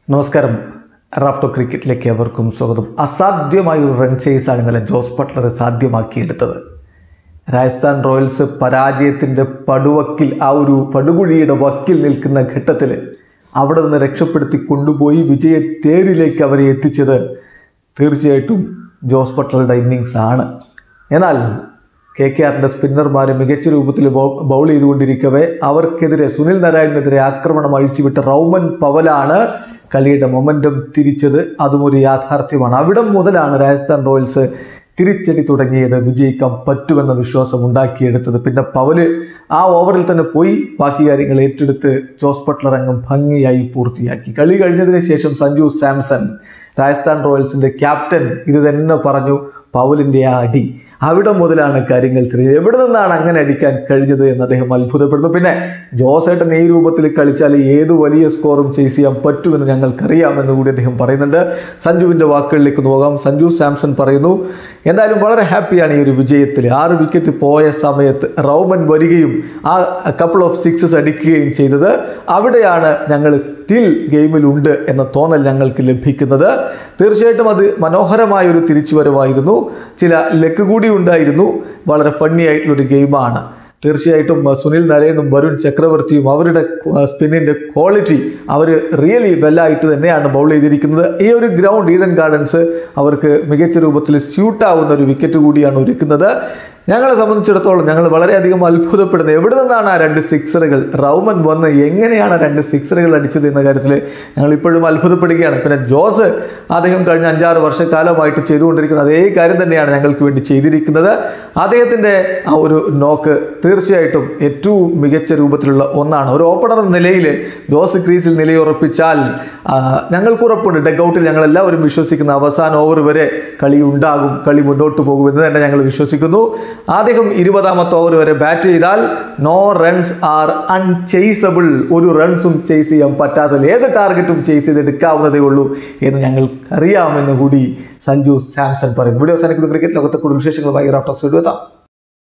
നമസ്കാരം. റാഫ്റ്റോ ക്രിക്കറ്റിലേക്ക് അവർക്കും സ്വാഗതം. അസാധ്യമായ ഒരു റൺ ചേസാണ് ഇന്നലെ ജോസ് ബട്ട്ലർ സാധ്യമാക്കിയെടുത്തത്. രാജസ്ഥാൻ റോയൽസ് പരാജയത്തിൻ്റെ പടുവക്കിൽ, ആ ഒരു പടുകുഴിയുടെ വക്കിൽ നിൽക്കുന്ന ഘട്ടത്തിൽ അവിടെ നിന്ന് രക്ഷപ്പെടുത്തി കൊണ്ടുപോയി വിജയത്തേരിലേക്ക് അവരെ എത്തിച്ചത് തീർച്ചയായിട്ടും ജോസ് ബട്ട്ലറുടെ ഇന്നിങ്സ് ആണ്. എന്നാൽ KKRന്റെ സ്പിന്നർമാർ മികച്ച രൂപത്തിൽ ബൗൾ ചെയ്തുകൊണ്ടിരിക്കവേ അവർക്കെതിരെ സുനിൽ നാരായണനെതിരെ ആക്രമണം അഴിച്ചുവിട്ട റൗമൻ പവലാണ് കളിയുടെ മൊമെൻറ്റം തിരിച്ചത്. അതും ഒരു യാഥാർത്ഥ്യമാണ്. അവിടം മുതലാണ് രാജസ്ഥാൻ റോയൽസ് തിരിച്ചടി തുടങ്ങിയത്, വിജയിക്കാൻ പറ്റുമെന്ന വിശ്വാസം ഉണ്ടാക്കിയെടുത്തത്. പിന്നെ പവല് ആ ഓവറിൽ തന്നെ പോയി ബാക്കി കാര്യങ്ങൾ ഏറ്റെടുത്ത് ജോസ് ബട്ട്ലർ അംഗം ഭംഗിയായി പൂർത്തിയാക്കി. കളി കഴിഞ്ഞതിന് ശേഷം സഞ്ജു സാംസൺ, രാജസ്ഥാൻ റോയൽസിൻ്റെ ക്യാപ്റ്റൻ, ഇത് തന്നെ പറഞ്ഞു. പവലിൻ്റെ ആ അടി അവിടെ മുതലാണ് കാര്യങ്ങൾ തിരിഞ്ഞത്. എവിടെ നിന്നാണ് അങ്ങനെ അടിക്കാൻ കഴിഞ്ഞത് എന്ന് അദ്ദേഹം അത്ഭുതപ്പെടുന്നു. പിന്നെ ജോസേട്ടൻ ഈ രൂപത്തിൽ കളിച്ചാൽ ഏത് വലിയ സ്കോറും ചേസ് ചെയ്യാൻ പറ്റുമെന്ന് ഞങ്ങൾക്കറിയാമെന്ന് കൂടി അദ്ദേഹം പറയുന്നുണ്ട്. സഞ്ജുവിൻ്റെ വാക്കുകളിലേക്ക് പോകാം. സഞ്ജു സാംസൺ പറയുന്നു, എന്തായാലും വളരെ ഹാപ്പിയാണ് ഈ ഒരു വിജയത്തിൽ. 6 വിക്കറ്റ് പോയ സമയത്ത് റൗമൻ വരികയും ആ കപ്പിൾ ഓഫ് സിക്സസ് അടിക്കുകയും ചെയ്തത്. അവിടെയാണ് ഞങ്ങൾ സ്റ്റിൽ ഗെയിമിലുണ്ട് എന്ന തോന്നൽ ഞങ്ങൾക്ക് ലഭിക്കുന്നത്. തീർച്ചയായിട്ടും അത് മനോഹരമായൊരു തിരിച്ചുവരവായിരുന്നു. ചില ലക്ക് കൂടി ഉണ്ടായിരുന്നു. വളരെ ഫണ്ണി ആയിട്ടുള്ളൊരു ഗെയിമാണ്. തീർച്ചയായിട്ടും സുനിൽ നാരായണും വരുൺ ചക്രവർത്തിയും അവരുടെ സ്പിന്നിൻ്റെ ക്വാളിറ്റി അവർ റിയലി വെല്ലായിട്ട് തന്നെയാണ് ബൗൾ ചെയ്തിരിക്കുന്നത്. ഈ ഒരു ഗ്രൗണ്ട് ഈഡൻ ഗാർഡൻസ് അവർക്ക് മികച്ച രൂപത്തിൽ സ്യൂട്ടാവുന്ന ഒരു വിക്കറ്റ് കൂടിയാണ് ഒരുക്കുന്നത്. ഞങ്ങളെ സംബന്ധിച്ചിടത്തോളം ഞങ്ങൾ വളരെയധികം അത്ഭുതപ്പെടുന്നത് എവിടെ നിന്നാണ് ആ 2 സിക്സറുകൾ, റൗമൻ വന്ന് എങ്ങനെയാണ് 2 സിക്സറുകൾ അടിച്ചത് എന്ന കാര്യത്തിൽ ഞങ്ങൾ ഇപ്പോഴും അത്ഭുതപ്പെടുകയാണ്. പിന്നെ ജോസ് അദ്ദേഹം കഴിഞ്ഞ 5-6 വർഷക്കാലമായിട്ട് ചെയ്തുകൊണ്ടിരിക്കുന്ന അതേ കാര്യം തന്നെയാണ് ഞങ്ങൾക്ക് വേണ്ടി ചെയ്തിരിക്കുന്നത്. അദ്ദേഹത്തിൻ്റെ ആ ഒരു നോക്ക് തീർച്ചയായിട്ടും ഏറ്റവും മികച്ച രൂപത്തിലുള്ള ഒന്നാണ്. ഒരു ഓപ്പണർ എന്ന നിലയിൽ ജോസ് ക്രീസിൽ നിലയുറപ്പിച്ചാൽ ഞങ്ങൾക്ക് ഉറപ്പുണ്ട്, ഡഗ്ഔട്ടിൽ ഞങ്ങളെല്ലാവരും വിശ്വസിക്കുന്ന അവസാന ഓവർ വരെ കളി ഉണ്ടാകും, കളി മുന്നോട്ട് പോകുമെന്ന് തന്നെ ഞങ്ങൾ വിശ്വസിക്കുന്നു. അദ്ദേഹം 20ാമത്തെ ഓവർ വരെ ബാറ്റ് ചെയ്താൽ നോ റൺസ് ആർ അൺചേസബിൾ, ഒരു റൺസും ചേസ് ചെയ്യാൻ പറ്റാത്ത, ഏത് ടാർഗറ്റും ചേസ് ചെയ്തെടുക്കാവുന്നതേ ഉള്ളൂ എന്ന് ഞങ്ങൾക്കറിയാമെന്ന് കൂടി സഞ്ജു സാംസൺ പറയും. വീഡിയോ അവസാനിക്കുന്ന ക്രിക്കറ്റ് ലോകത്തെ കൂടുതൽ വിശേഷങ്ങളുമായി റാഫ്റ്റോ എത്താം.